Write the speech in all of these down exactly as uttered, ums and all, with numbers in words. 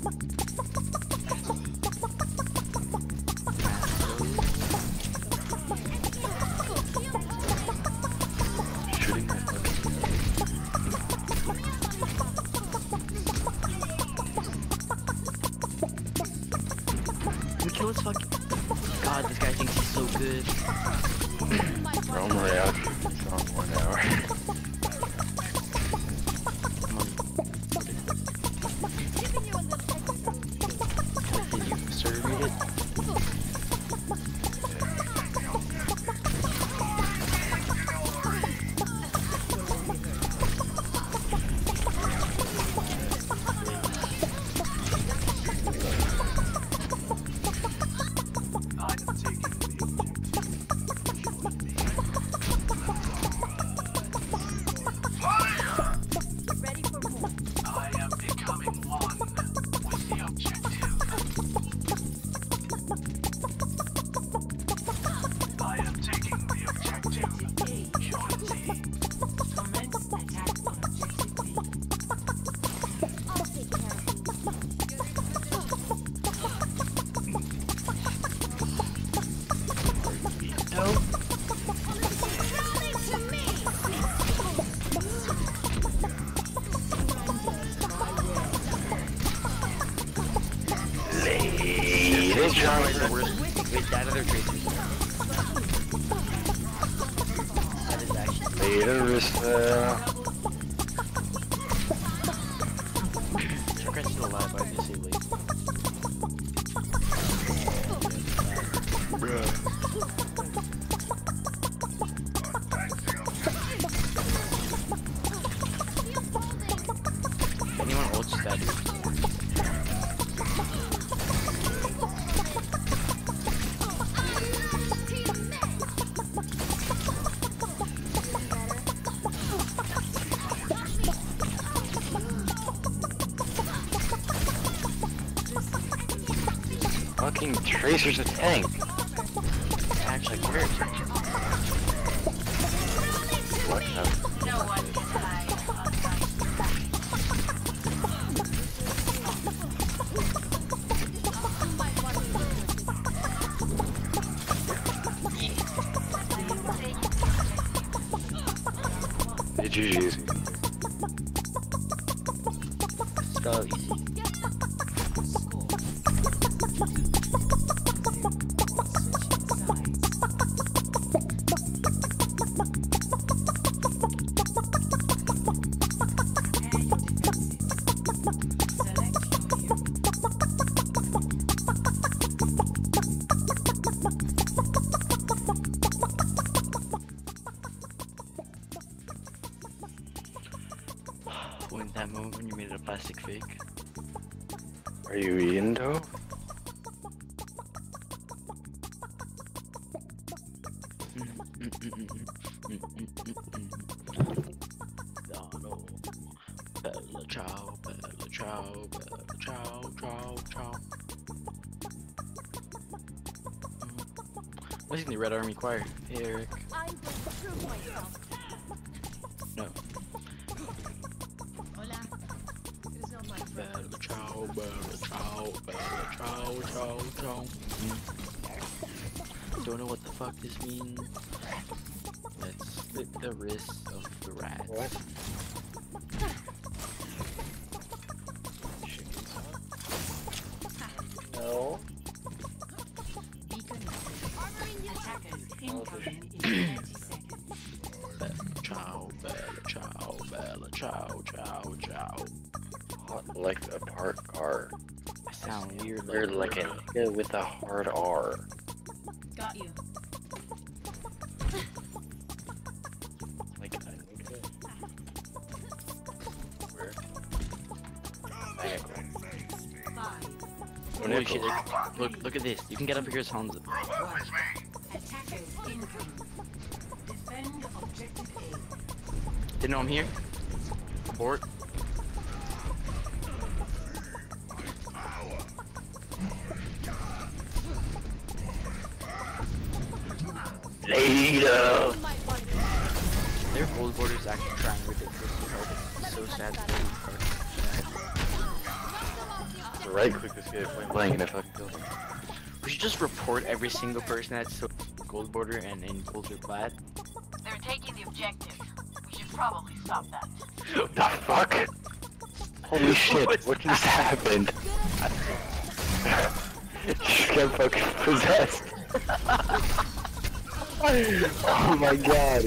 Shooting my fucking kill his fucking. God, this guy thinks he's so good. Throw him right out. It's on one hour. Did you serve it? Ladies, Charlie's the worst. Wait, that other tracers. That is actually. Ladies, uh... Junkrat's still alive, I just say late. Bruh. Anyone ults that dude? Fucking Tracer's a tank. Actually, hurt. What the? No one can hide on Hey, G G's. Let's go easy. When that moment when you made it a plastic fake. Are you eating dough? Donald, Bella Ciao, Bella Ciao, Bella Ciao, Ciao, Ciao. What's in the Red Army Choir? Hey Eric. I will prove myself. No. Hola. It is not my friend. Bella Ciao, Bella Ciao, Bella Ciao, Ciao, Ciao. Don't know what the fuck this means. Let's slit the wrists of the rat. What? No. Beacon. Attackers incoming in thirty seconds. Bella Ciao, Bella Ciao, Bella Ciao, Ciao, Ciao. Hot like a parked car. I sound weird. Weird like a nigga with a hard R. Got you. Like a nigga. Where? Five. Holy shit, look, look, look at this. You can get up here as Hanzo. Attackers incoming. Defend objective A. Didn't know I'm here. Abort. Later. Their gold border is actually trying ridiculously hard. It's so sad. To right click this guy point blank and I fucking killed him. We should just report every single person that's so gold border and in gold or plat. They're taking the objective. We should probably stop that. What the fuck? Holy shit, What what just happened? She got fucking possessed. Oh my god.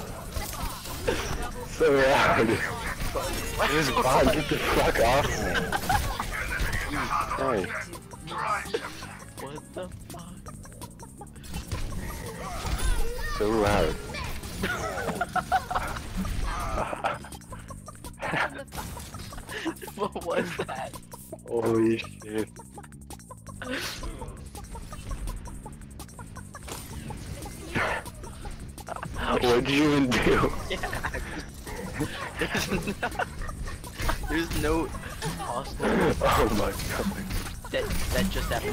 So loud. This bot, get the fuck off me. Sorry. What the fuck? So loud. What was that? Holy shit. What'd you even do? Yeah. There's no, there's no possible Oh my god. that that just happened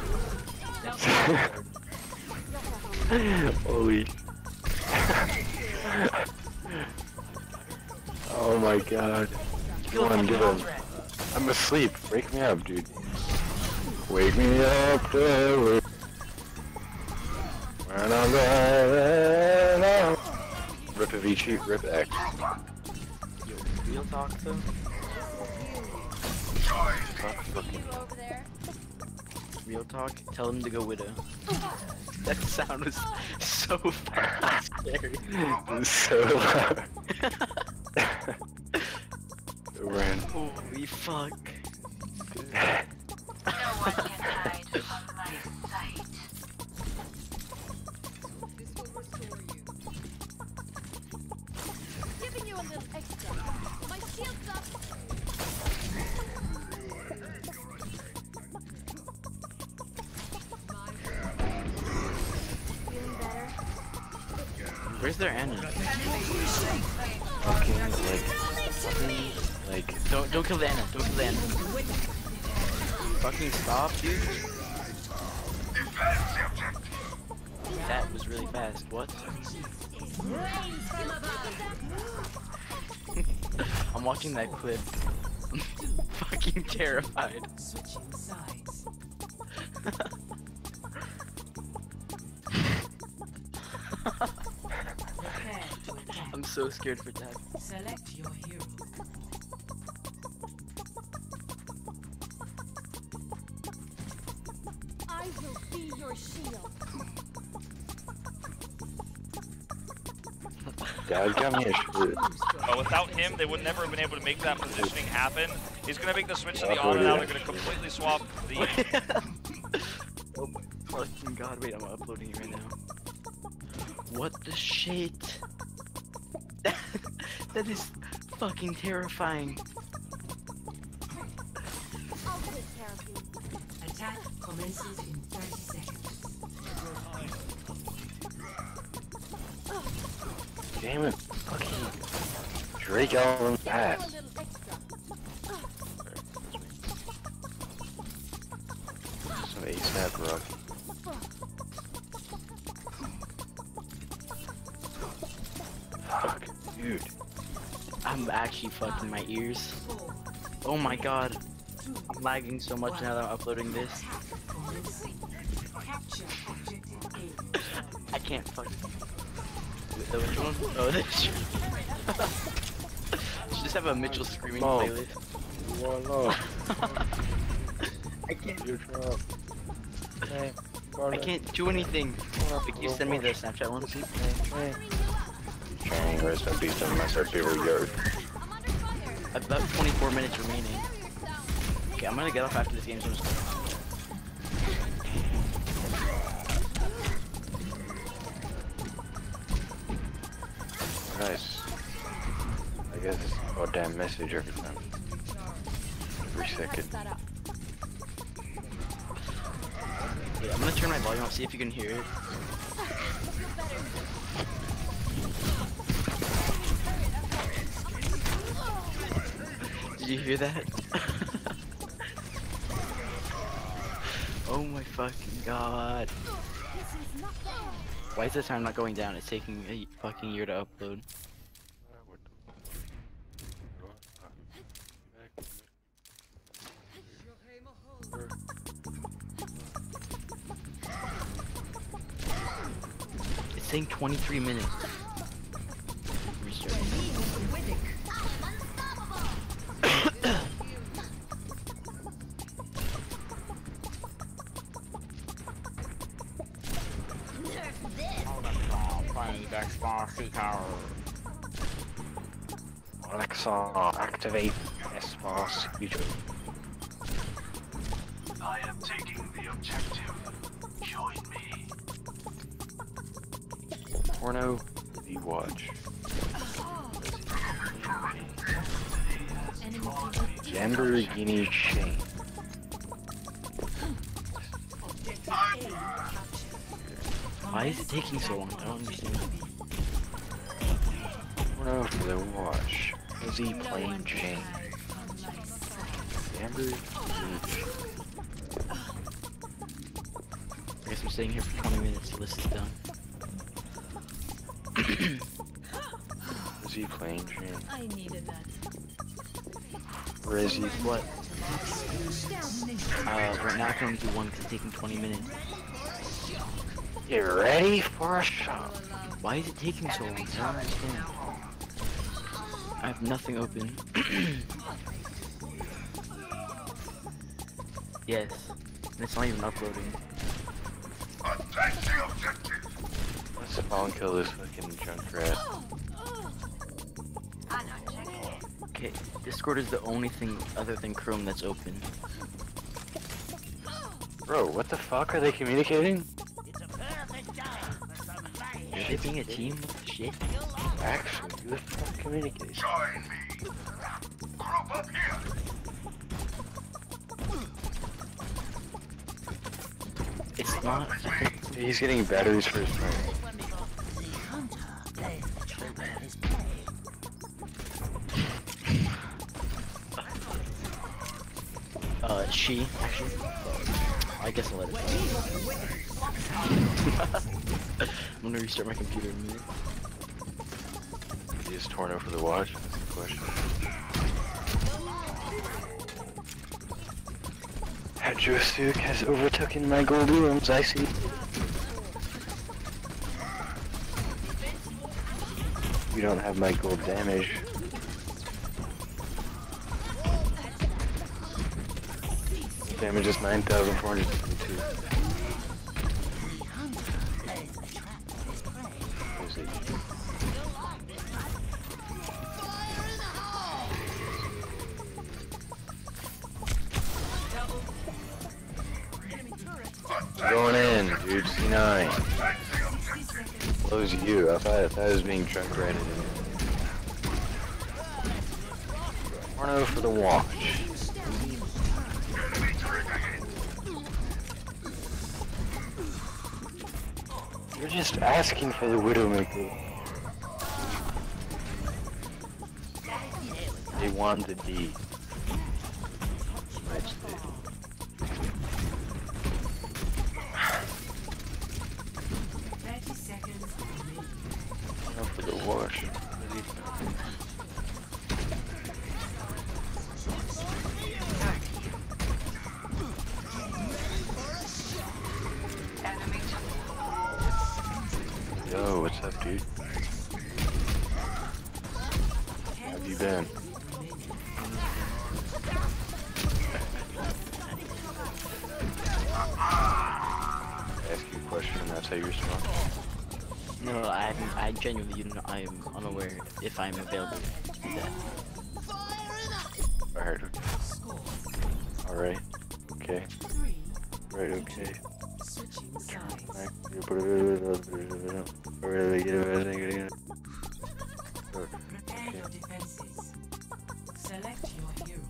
to Holy. Oh my god. Come on, get him. I'm asleep. Wake me up, dude. Wake me up, dude. When I'm going out. Rip a Vici, rip X. Yo, real talk though. Fuck fucking. Real talk. Tell him to go widow. That sound was so fucking scary. So loud. Ran. Holy fuck. No one can hide from my sight. Giving you a little extra. My shield's up. Feeling better? Where's their Anna? Fucking like. Fucking like. Don't don't kill the Anna. Don't kill the Anna. Fucking stop, dude. That was really fast. What? I'm watching that clip. I'm fucking terrified. Switching sides. Prepare to attack. I'm so scared for that. Select your hero. I will be your shield. Dad got me a shit. But without him, they would never have been able to make that positioning happen. He's going to make the switch to the Yeah, auto now. yeah. They're going to completely swap the... Oh my fucking god, wait, I'm uploading it right now. What the shit? That, that is fucking terrifying. I'll take care of you. Attack commences in thirty seconds. Damn it. Fucking. Drake Allen Giving you a pass. little extra. Some ASAP rock. Fuck, dude. I'm actually fucking my ears. Oh my god. I'm lagging so much now that I'm uploading this. Commencing. Capture objective A. I can't fucking. The which one? Oh, this. Should just have a Mitchell screaming Oh. playlist. Whoa, I can't. you drop. Hey, I can't do anything. Can you send me the Snapchat one? Trying to rest in peace on my favorite yard. I'm under fire. About twenty-four minutes remaining. Prepare yourself. Okay, I'm gonna get off after this game. So I'm just... Nice. I guess it's a goddamn message every time. Every second. That up. Yeah, I'm gonna turn my volume up, see if you can hear it. Did you hear that? Oh my fucking god. This is not the end. Why is the time not going down? It's taking a fucking year to upload. It's saying twenty-three minutes. Restart. Alexa, activate Despacito. I am taking the objective. Join me. Porno, the watch. Lamborghini chain. Why is it taking so long? I don't understand. Porno for the watch. Fuzzy plain chain. Lamborghini chain. I guess I'm staying here for twenty minutes till this is done. Fuzzy plain chain. I needed that. Where is he? What? Uh, right now I can only do one because it's taking twenty minutes. Get ready for a shot. Why is it taking so long? I don't understand. I have nothing open. Yes. And it's not even uploading. Let's spawn kill this fucking Junkrat. I know, check it. Okay, Discord is the only thing other than Chrome that's open. Bro, what the fuck are they communicating? Are they being a team? What the shit? Actually, who the fuck communicates? Join me. Group up here. It's not. I think He's getting batteries for his phone. Uh, she, actually. I guess I'll let it go. I'm gonna restart my computer in a minute. Is Torno for the watch? That's the question. Hadrosuk has overtaken my gold rooms, I see. You don't have my gold damage. Damage is nine thousand four hundred fifty-two. Is it? Going in, dude. C nine. Close you. I thought, I thought I was being truck ratted in. Porno for the watch. You're just asking for the Widowmaker. They want the D. That's the thirty seconds remaining. Porno for the watch. Enemy Yo, what's up, dude? How have you been? Ask you a question and that's how you respond? No, I haven't, I genuinely, you know, I am unaware if I'm available to do that. Alright, okay. Alright, okay. Three. Right, okay. Switching sides. Prepare your defenses. Select your hero.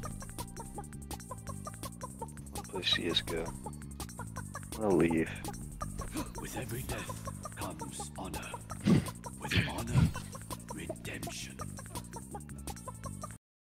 Play C S G O. I'm gonna leave. With every death comes honor. With honor, redemption.